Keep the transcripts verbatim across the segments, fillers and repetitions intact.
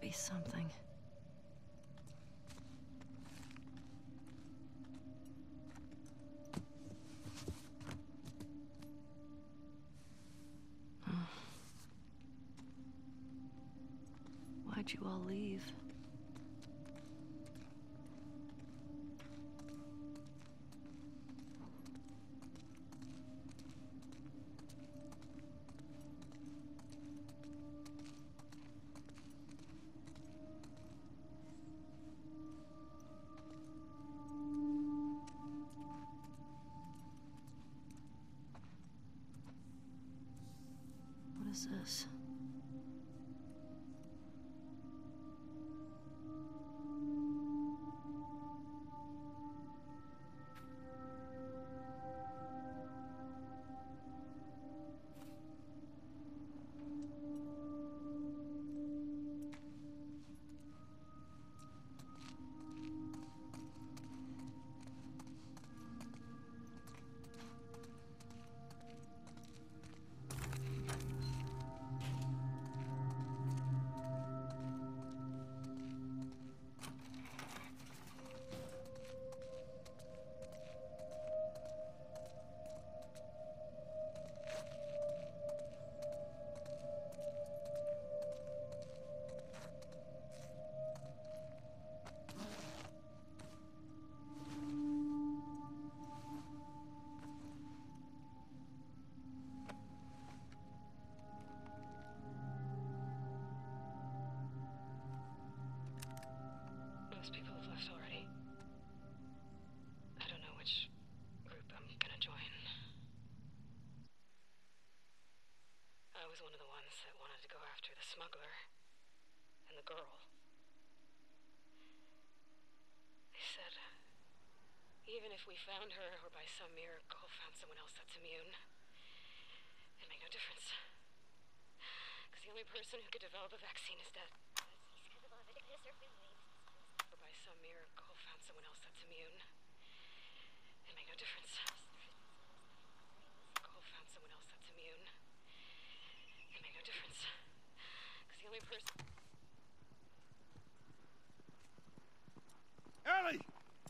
be something. Why'd you all leave? What is this? Most people have left already. I don't know which group I'm gonna join. I was one of the ones that wanted to go after the smuggler and the girl. They said, even if we found her or by some miracle found someone else that's immune, it'd make no difference. Because the only person who could develop a vaccine is dead. Or by some miracle found someone else that's immune. It'd make no difference. Miracle found someone else that's immune. It'd make no difference. Because the only person... Ellie!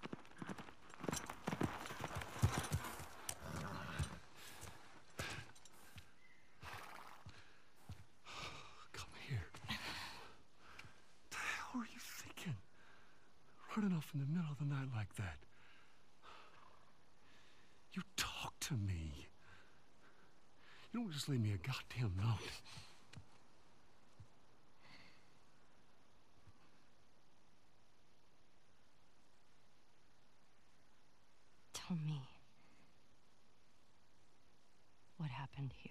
Come here. What the hell are you thinking? Running off in the middle of the night like that. You talk to me. You don't just leave me a goddamn note. Tell me. What happened here?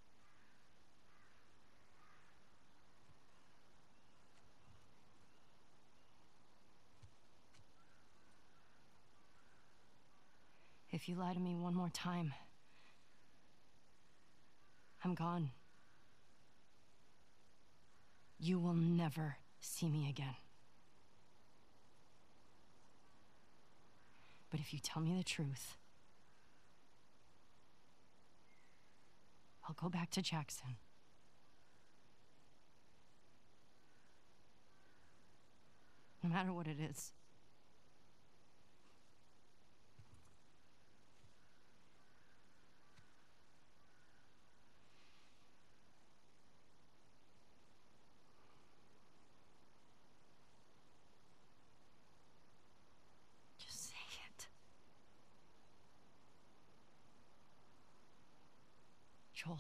If you lie to me one more time, I'm gone. You will never see me again. But if you tell me the truth, I'll go back to Jackson. No matter what it is. Just say it. Joel.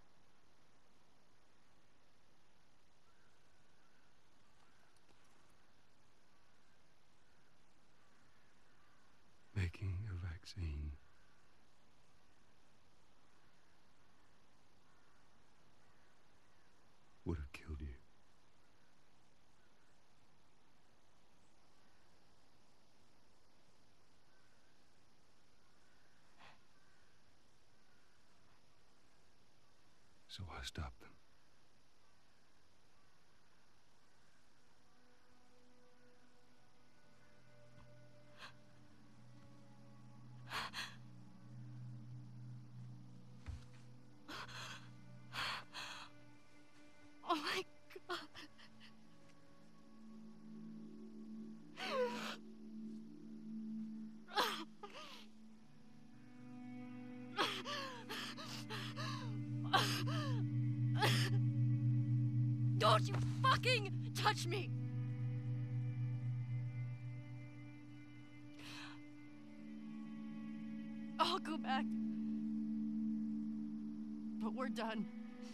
Making a vaccine would have killed you. So I stopped them. Oh my God. Don't you fucking touch me! I'll go back. But we're done.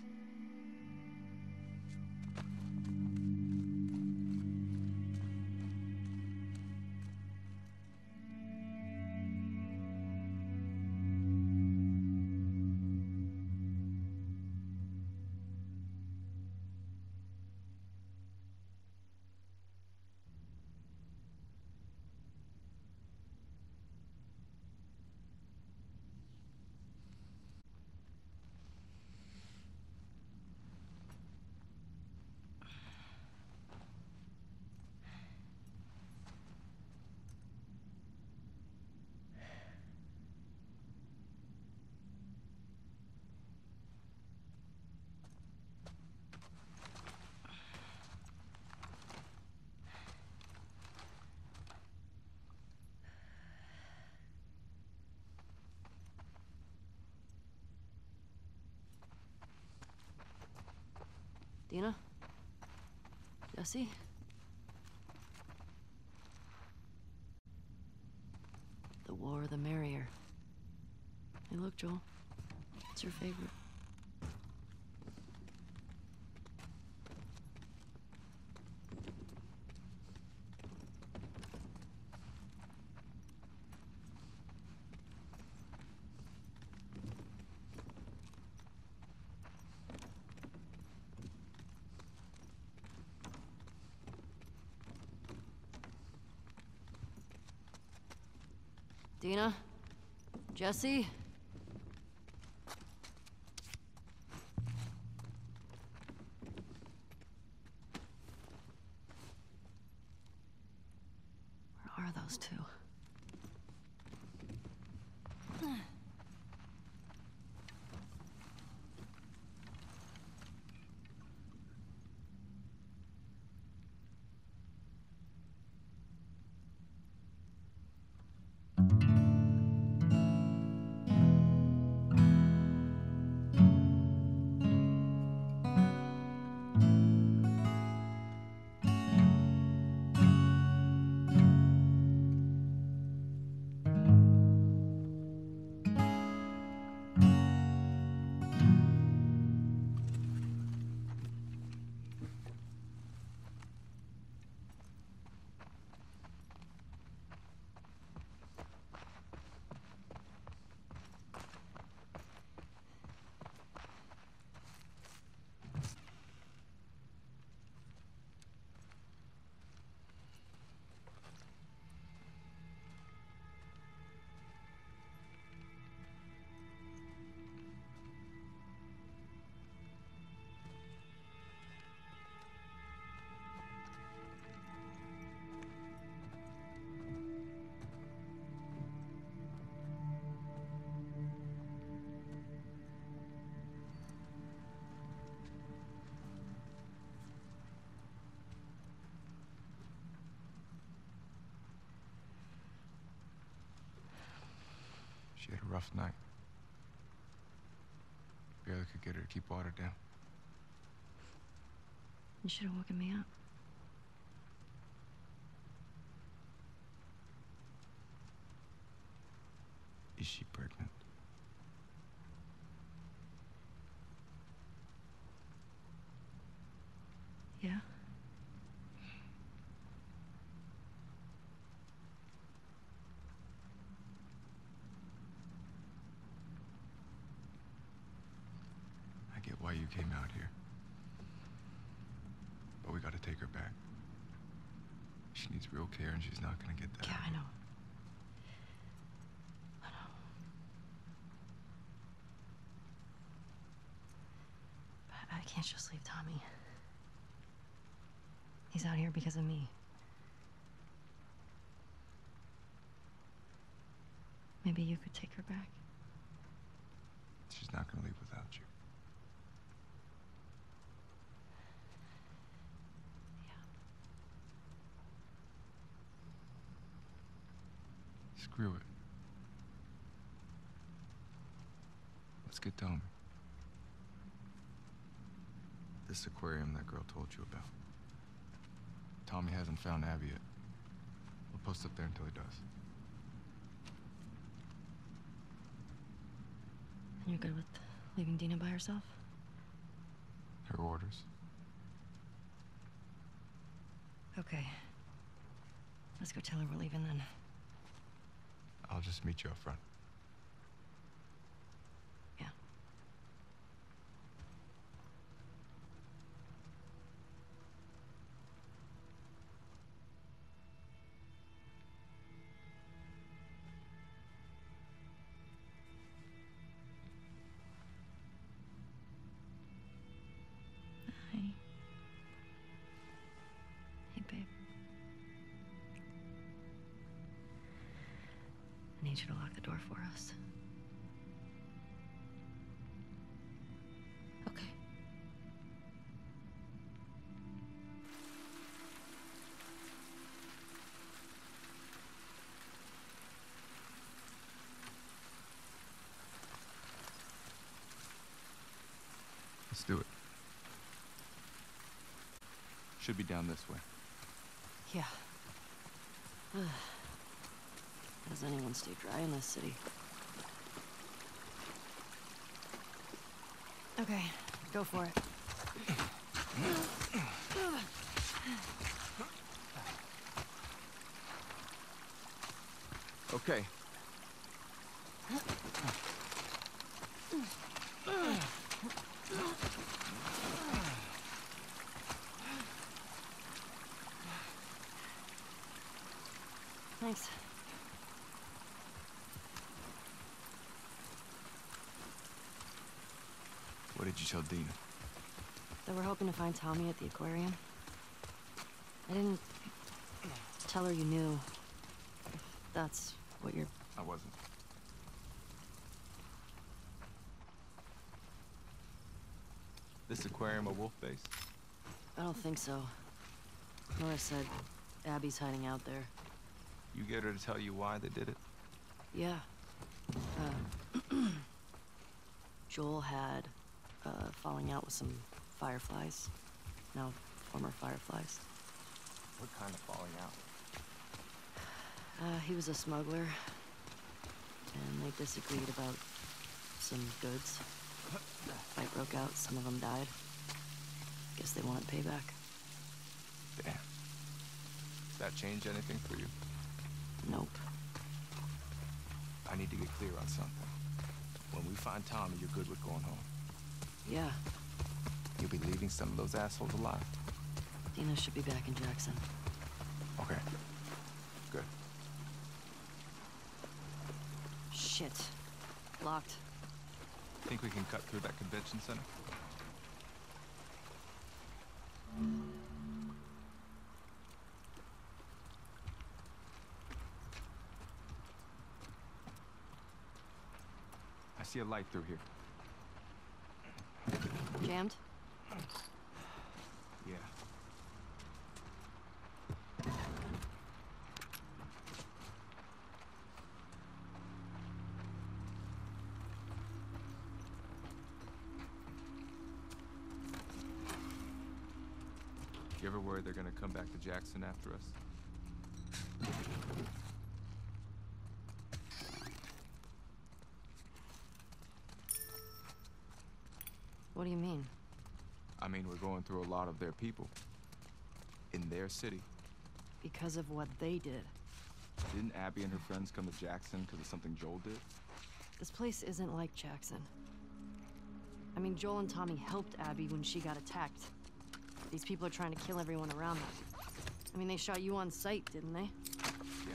Dina? Jesse? The war, the merrier. Hey, look, Joel. It's your favorite. Dina? Jesse? Where are those two? She had a rough night. Barely could get her to keep water down. You should have woken me up. Is she pregnant? Yeah? I get why you came out here. But we gotta take her back. She needs real care and she's not gonna get that. Yeah, I know. I know. But I can't just leave Tommy. He's out here because of me. Maybe you could take her back. She's not gonna leave without you. Yeah. Screw it. Let's get Tommy. This aquarium that girl told you about. Tommy hasn't found Abby yet. We'll post up there until he does. You're good with leaving Dina by herself? Her orders. Okay. Let's go tell her we're leaving then. I'll just meet you up front. Yeah. Hi. Hey, babe. I need you to lock the door for us. Okay. Let's do it. Should be down this way. Yeah. Does anyone stay dry in this city? Okay, go for it. Okay. Thanks. What did you tell Dina? That we're hoping to find Tommy at the aquarium. I didn't tell her you knew. If that's what you're... I wasn't. This aquarium a wolf base? I don't think so. Nora said Abby's hiding out there. You get her to tell you why they did it? Yeah. Uh, Joel had uh, falling out with some fireflies. No, former fireflies. What kind of falling out? Uh, he was a smuggler. And they disagreed about some goods. Fight broke out, some of them died. Guess they wanted payback. Damn. Does that change anything for you? Nope. I need to get clear on something. When we find Tommy, you're good with going home. Yeah. You'll be leaving some of those assholes alive. Dina should be back in Jackson. Okay. Good. Shit. Locked. Think we can cut through that convention center? I see a light through here. Jammed? Yeah. You ever worried they're gonna come back to Jackson after us? What do you mean? I mean, we're going through a lot of their people. In their city. Because of what they did. Didn't Abby and her friends come to Jackson because of something Joel did? This place isn't like Jackson. I mean, Joel and Tommy helped Abby when she got attacked. These people are trying to kill everyone around them. I mean, they shot you on sight, didn't they? Yeah.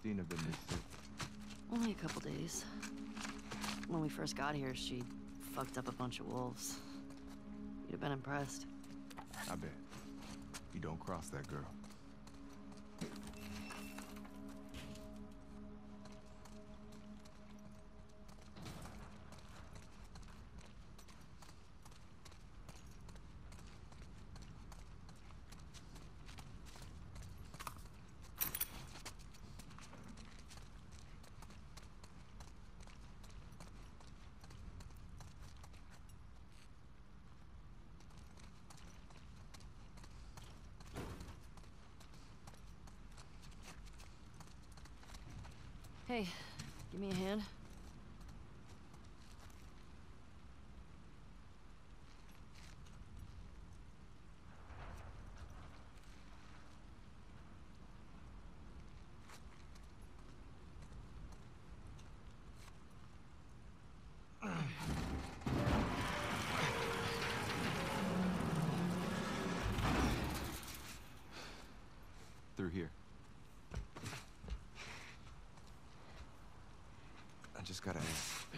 Christina been this sick? Only a couple days. When we first got here, she fucked up a bunch of wolves. You'd have been impressed. I bet. You don't cross that girl. Hey, give me a hand. Through here. I just gotta ask.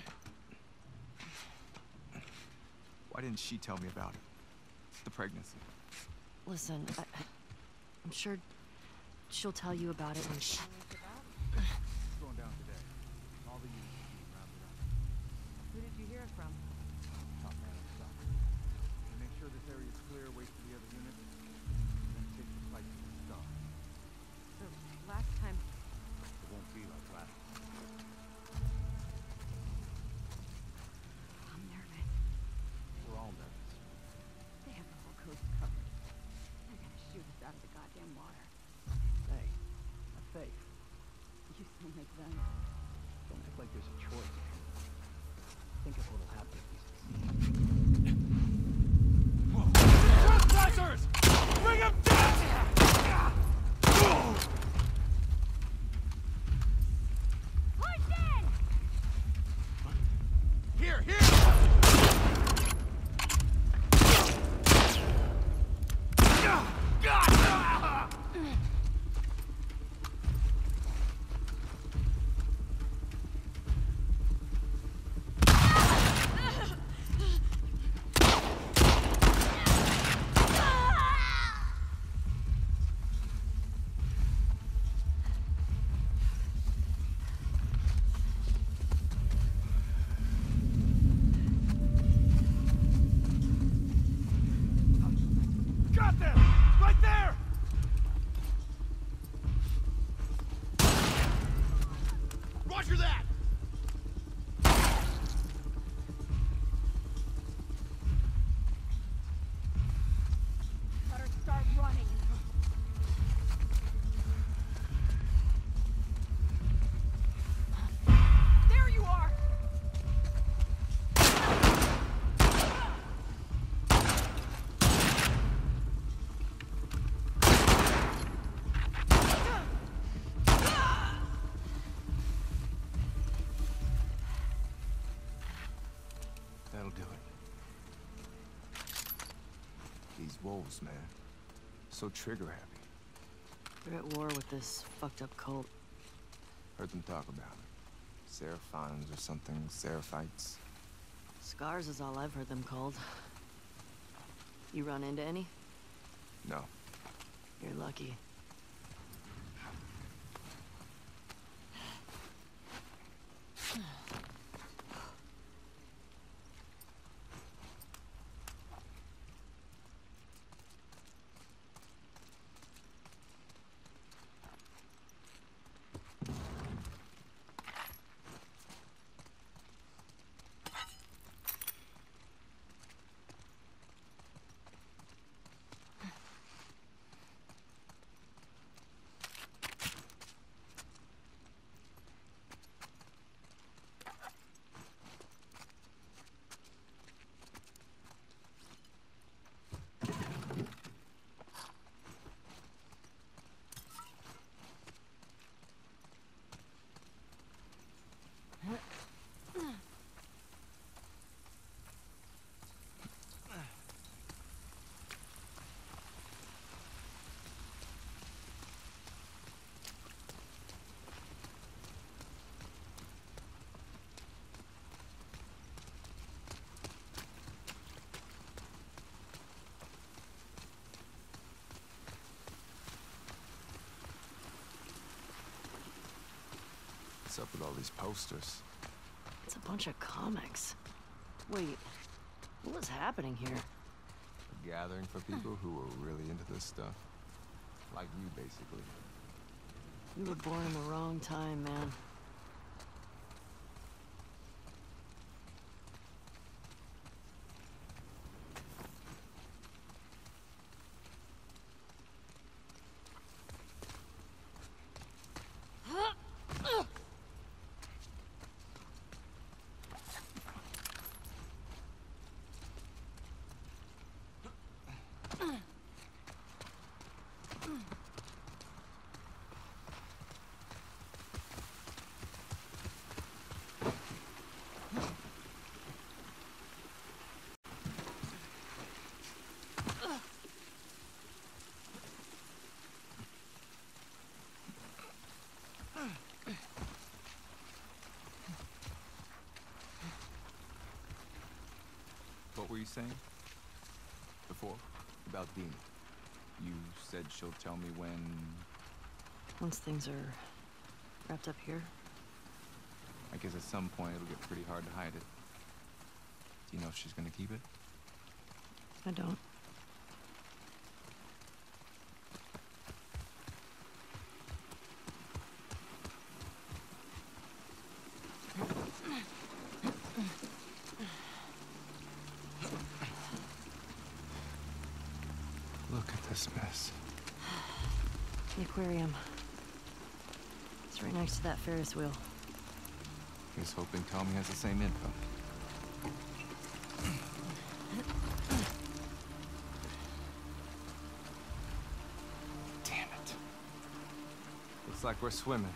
Why didn't she tell me about it? The pregnancy. Listen, I, I'm sure she'll tell you about it when she... Going down today. All the units being rounded up. Who did you hear it from? Top man of stuff. To make sure this area is clear, wait for the other units, then take the fight to the start. So, last time... It won't be like last time. I'm nervous. We're all nervous. They have the whole coast covered. They're gonna shoot us out of the goddamn water. Hey, have faith. You still make them. Don't act like there's a choice. Think of what'll happen if we succeed. Trespassers! Bring them down! Push in! Here, here! Got them! Right there! Roger that! Better start running. There you are! That'll do it. These wolves, man. So trigger happy. They're at war with this fucked up cult. Heard them talk about it. Seraphons or something, Seraphites. Scars is all I've heard them called. You run into any? No. You're lucky. What's up with all these posters? It's a bunch of comics. Wait, what was happening here? A gathering for people who were really into this stuff. Like you, basically. You were born in the wrong time, man. What were you saying? Before? About Dean. You said she'll tell me when... Once things are wrapped up here. I guess at some point it'll get pretty hard to hide it. Do you know if she's gonna keep it? I don't. Look at this mess. The aquarium. It's right next to that Ferris wheel. Here's hoping Tommy has the same info. Damn it. Looks like we're swimming.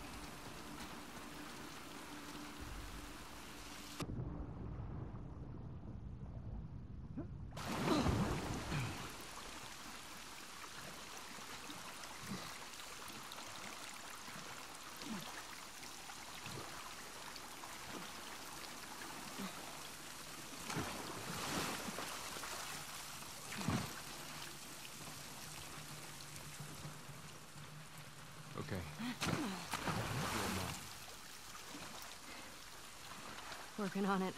Working on it.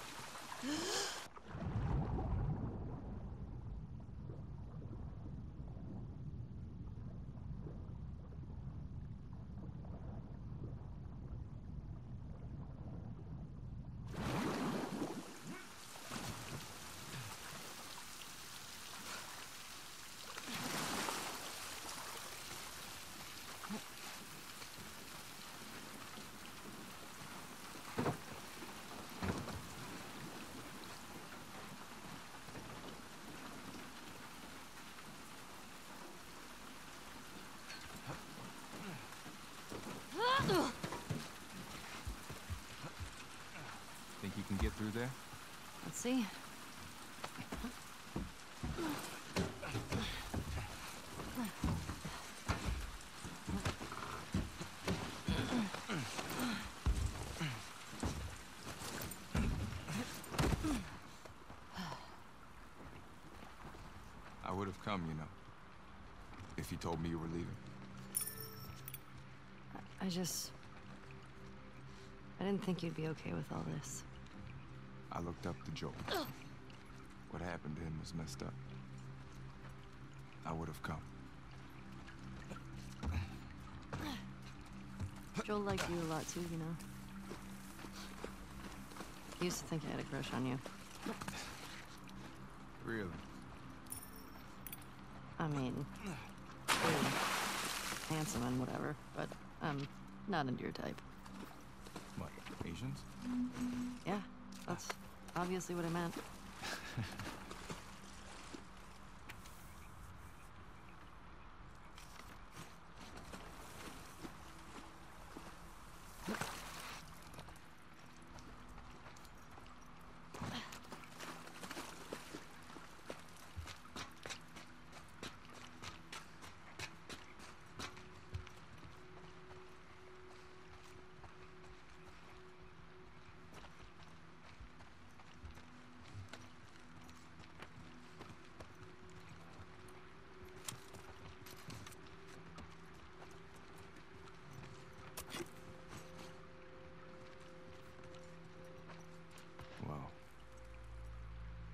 Think you can get through there? Let's see. I would have come, you know, if you told me you were leaving. I just... I didn't think you'd be okay with all this. I looked up to Joel. What happened to him was messed up. I would have come. Joel liked you a lot too, you know. He used to think I had a crush on you. Really? I mean, you're handsome and whatever, but I'm not into your type. What, Asians? Yeah, that's obviously what I meant.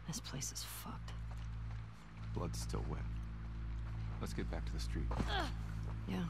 This place is fucked. Blood's still wet. Let's get back to the street. Yeah.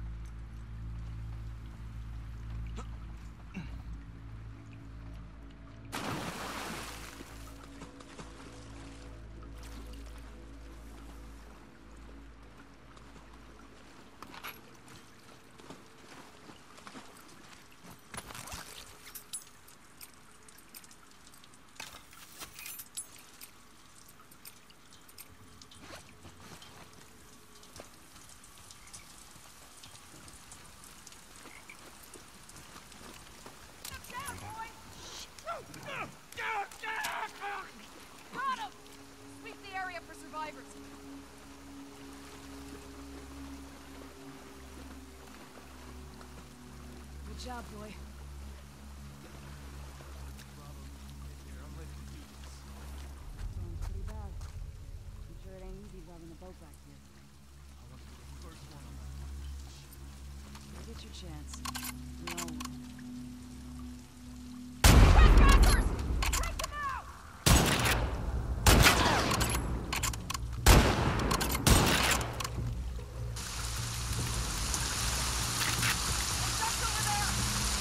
Good job, boy. Sounds pretty bad. I'm sure it ain't easy driving a boat back here. You'll get your chance. You know. Trespassers! Take them out! That's over there!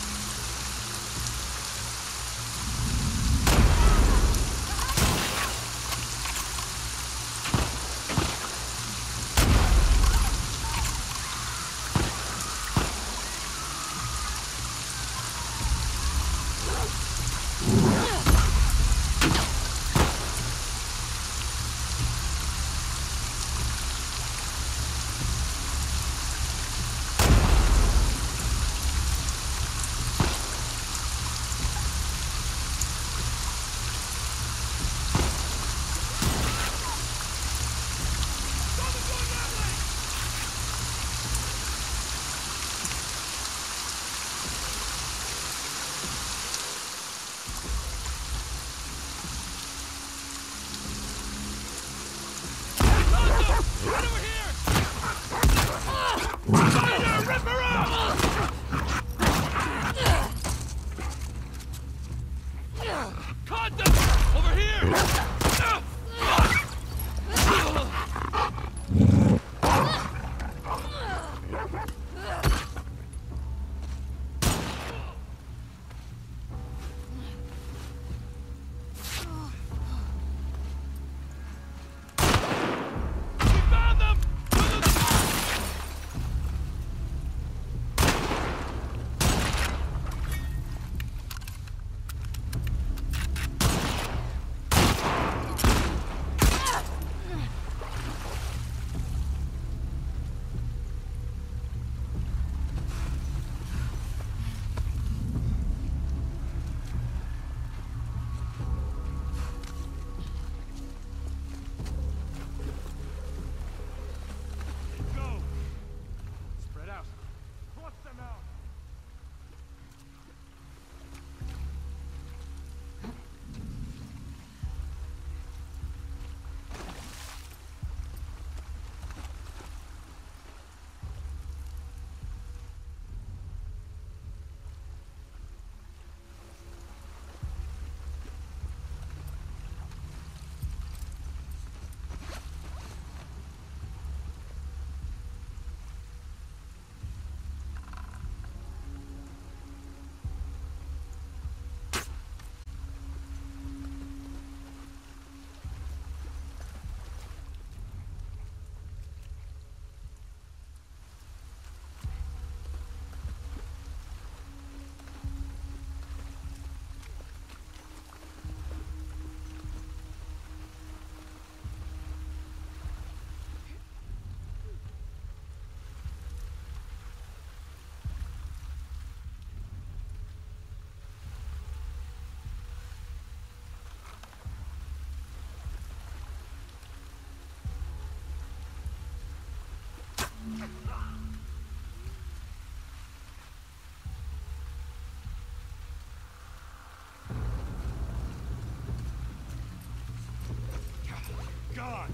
God!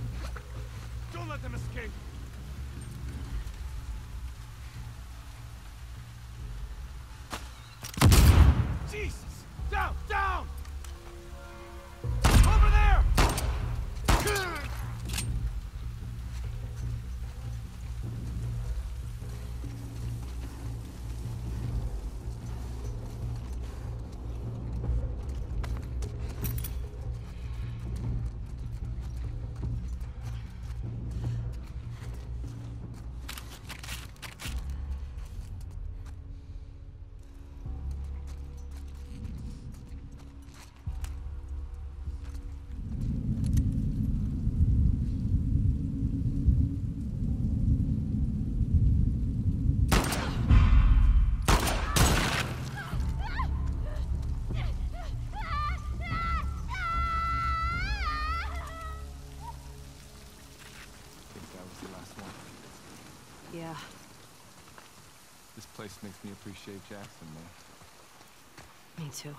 Don't let them escape! Jesus! Down! Down! Over there! Place makes me appreciate Jackson more. Me too.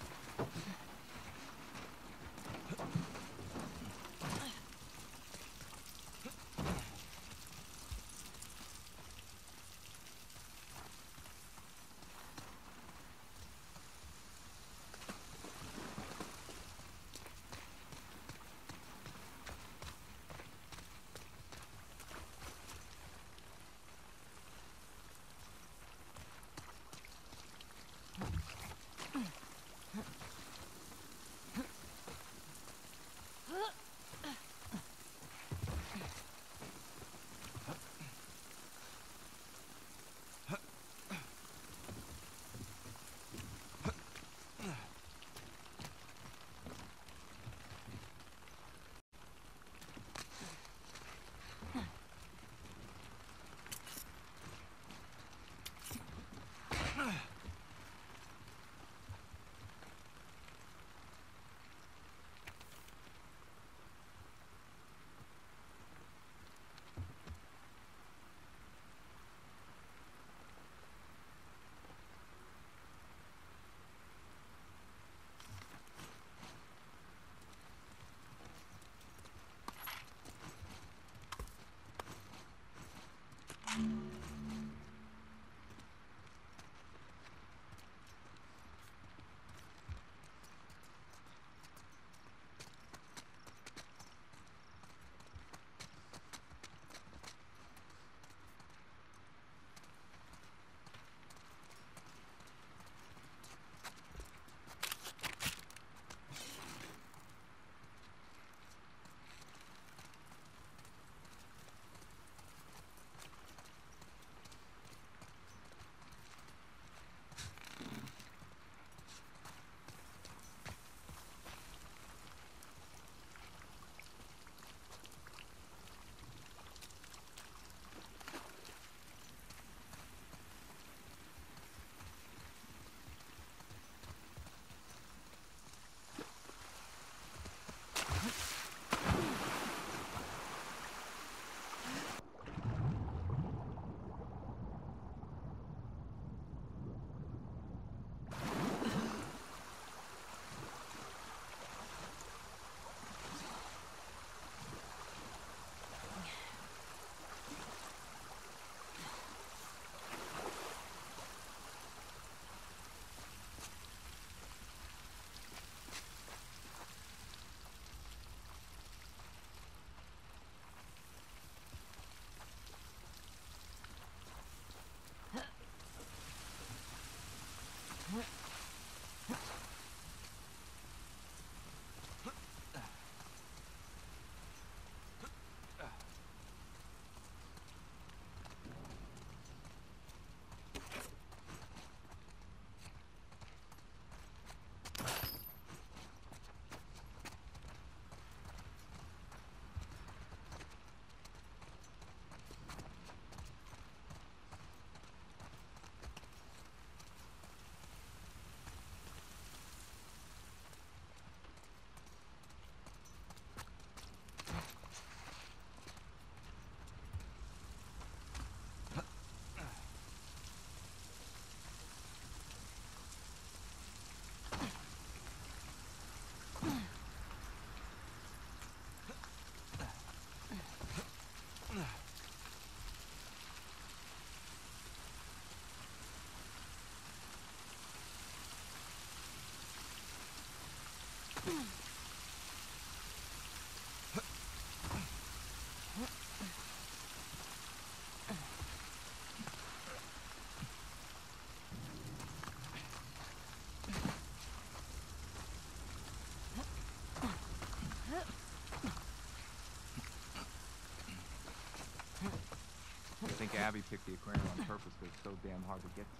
I think Abby picked the aquarium on purpose because it's so damn hard to get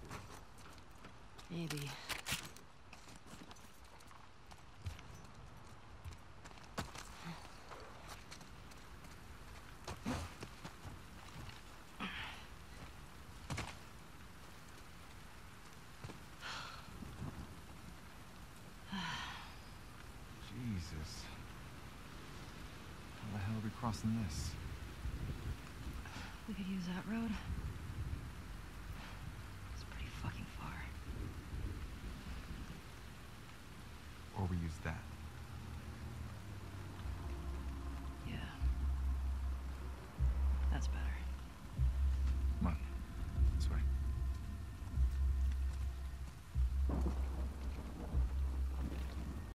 to. Maybe. Jesus. How the hell are we crossing this? We could use that road.